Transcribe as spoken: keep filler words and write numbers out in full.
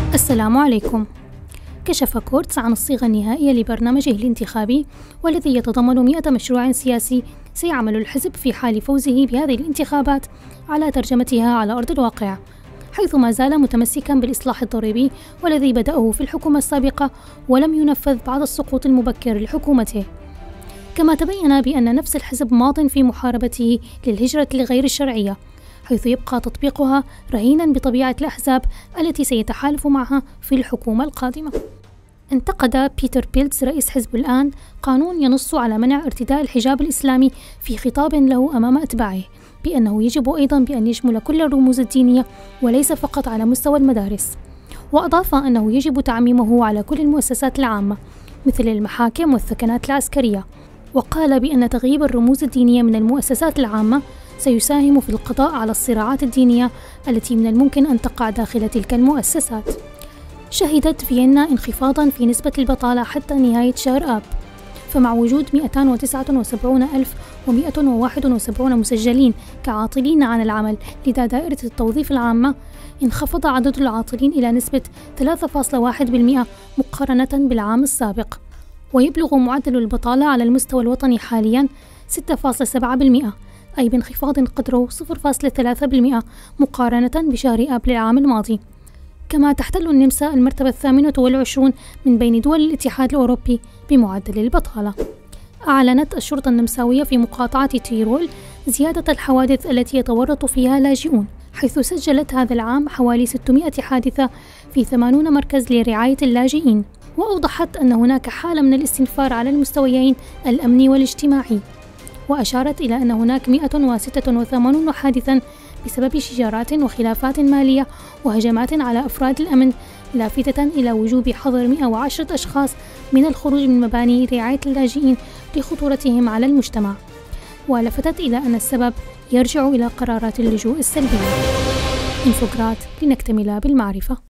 السلام عليكم. كشف كورتس عن الصيغة النهائية لبرنامجه الانتخابي والذي يتضمن مئة مشروع سياسي سيعمل الحزب في حال فوزه بهذه الانتخابات على ترجمتها على أرض الواقع، حيث ما زال متمسكا بالإصلاح الضريبي والذي بدأه في الحكومة السابقة ولم ينفذ بعد السقوط المبكر لحكومته. كما تبين بأن نفس الحزب ماض في محاربته للهجرة الغير الشرعية، حيث يبقى تطبيقها رهينا بطبيعة الأحزاب التي سيتحالف معها في الحكومة القادمة. انتقد بيتر بيلتز رئيس حزب الآن قانون ينص على منع ارتداء الحجاب الإسلامي في خطاب له أمام أتباعه بأنه يجب أيضا بأن يشمل كل الرموز الدينية وليس فقط على مستوى المدارس، وأضاف أنه يجب تعميمه على كل المؤسسات العامة مثل المحاكم والثكنات العسكرية، وقال بأن تغييب الرموز الدينية من المؤسسات العامة سيساهم في القضاء على الصراعات الدينية التي من الممكن أن تقع داخل تلك المؤسسات. شهدت فيينا انخفاضا في نسبة البطالة حتى نهاية شهر آب، فمع وجود مئتين وتسعة وسبعين ألف ومئة وواحد وسبعين مسجلين كعاطلين عن العمل لدى دائرة التوظيف العامة، انخفض عدد العاطلين إلى نسبة ثلاثة فاصلة واحد بالمئة مقارنة بالعام السابق، ويبلغ معدل البطالة على المستوى الوطني حاليا ستة فاصلة سبعة بالمئة، أي بانخفاض قدره صفر فاصلة ثلاثة بالمئة مقارنة بشهر آب للعام الماضي. كما تحتل النمسا المرتبة الثامنة والعشرون من بين دول الاتحاد الأوروبي بمعدل البطالة. أعلنت الشرطة النمساوية في مقاطعة تيرول زيادة الحوادث التي يتورط فيها لاجئون، حيث سجلت هذا العام حوالي ستمئة حادثة في ثمانين مركز لرعاية اللاجئين، وأوضحت أن هناك حالة من الاستنفار على المستويين الأمني والاجتماعي، وأشارت إلى أن هناك مئة وستة وثمانين حادثاً بسبب شجارات وخلافات مالية وهجمات على أفراد الأمن، لافتة إلى وجوب حظر مئة وعشرة أشخاص من الخروج من مباني رعاية اللاجئين لخطورتهم على المجتمع، ولفتت إلى أن السبب يرجع إلى قرارات اللجوء السلبية. انفوجرات لنكتمل بالمعرفة.